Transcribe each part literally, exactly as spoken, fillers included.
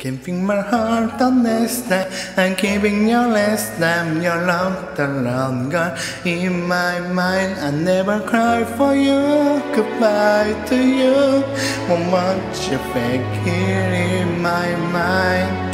Keeping my heart on this time, I'm keeping your last time, your love the longer in my mind. I never cry for you, goodbye to you. Won't want you back here in my mind.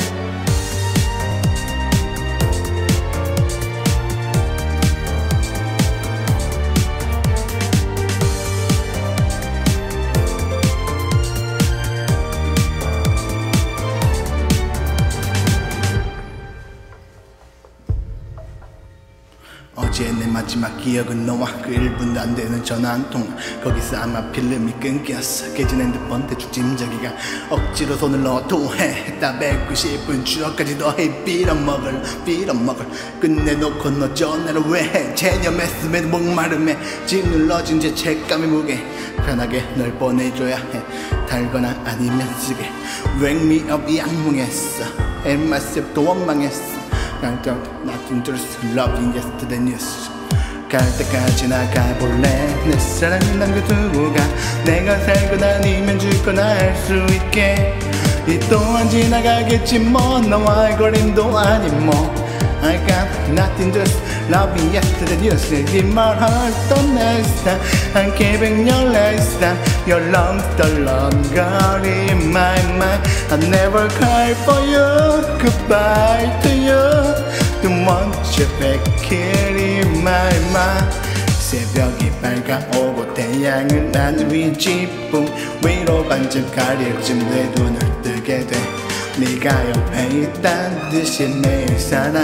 어제 내 마지막 기억은 너와 그 일 분도 안 되는 전화 한 통. 거기서 아마 필름이 끊겼어. 깨진 핸드폰 대충 짐작이가 억지로 손을 넣어 토해. 다 백구십 분 추억까지 더해. 빌어먹을 빌어먹을 끝내놓고 너 전화를 왜 해. 체념했음에도 목마름에 집 눌러진 제 책감의 무게. 편하게 널 보내줘야 해. 달거나 아니면 쓰게. Wake me up 이 악몽했어. And myself 또 원망했어. Nothing to love you yesterday news. 갈 때까지 나가볼래. 내 사랑을 남겨두고 가. 내가 살고 아니면 죽거나 할 수 있게. 이 또한 지나가겠지 뭐. 너와의 거림도 아닌 뭐. I got nothing to love you yesterday news. Give my heart the next time. I'm keeping your last time. Your lungs the longer in my mind. I never cry for you, goodbye to you. Don't want you back here in my mind. 새벽이 밝아오고 태양은 하늘 위 지붕 위로 반쯤 가릴 쯤 내 눈을 뜨게 돼. 네가 옆에 있단 듯이 매일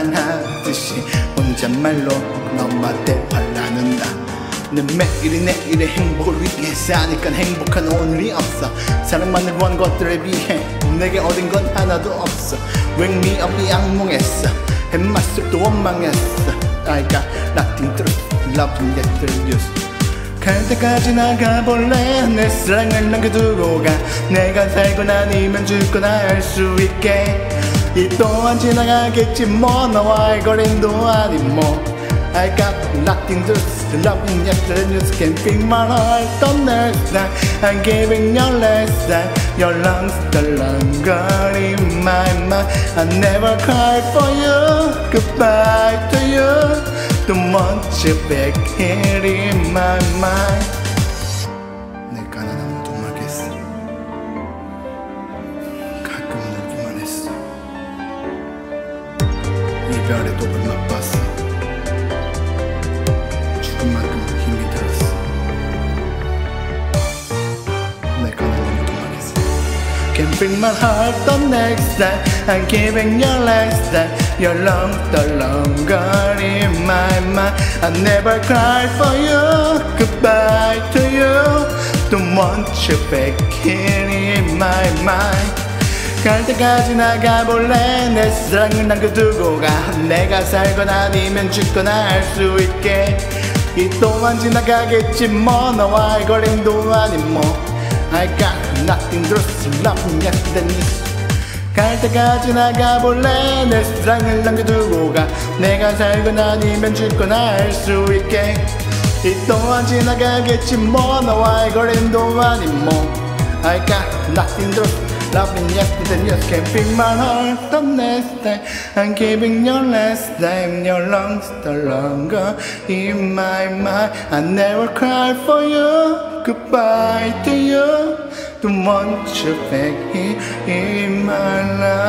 사랑하듯이 혼잣말로 너와 대화를 나눈다. 내 매일이 내일의 행복을 위해 사니까 행복한 오늘이 없어. 사랑만을 구한 것들에 비해 내게 얻은 건 하나도 없어. Wake me up 이 악몽했어. 햇맛습도 원망했어. I got nothing to love you yesterday news. 갈 때까지 나가볼래. 내 사랑을 남겨두고 가. 내가 살건 아니면 죽거나 할 수 있게. 이 또한 지나가겠지 뭐. 너와의 거림도 아닌 뭐. I got nothing to love you yesterday news. Can't feel my heart the next time. I'm giving your last time. Your lungs the longer in my mind. I never cry for you, goodbye to you. Don't want you back here in my mind. 내 가난함은 도망했어. 가끔 울기만 했어. 이별의 독을 맛봤어. 죽은 만큼 힘이 들었어. 내 가난함은 도망했어. Can't bring my heart the next time. I'm giving your last time. Your lungs the longer in my mind. I never cry for you, goodbye to you. Don't want you back here in my mind. 갈 때까지 나가볼래. 내 사랑을 남겨두고 가. 내가 살건 아니면 죽거나 할 수 있게. 이 또한 지나가겠지 뭐. 너와의 거림도 아닌 뭐. I got nothing to love you yesterday news. 갈 때까지 나가볼래. 내 사랑을 남겨두고 가. 내가 살건 아니면 죽거나 할 수 있게. 이 또한 지나가겠지 뭐. 너와의 거림도 아닌 뭐. I got nothing to love you yesterday news. Can't feel my heart the next time. I'm giving your last time. Your lungs the longer in my mind. I never cry for you, goodbye to you. Don't want you back here in my life.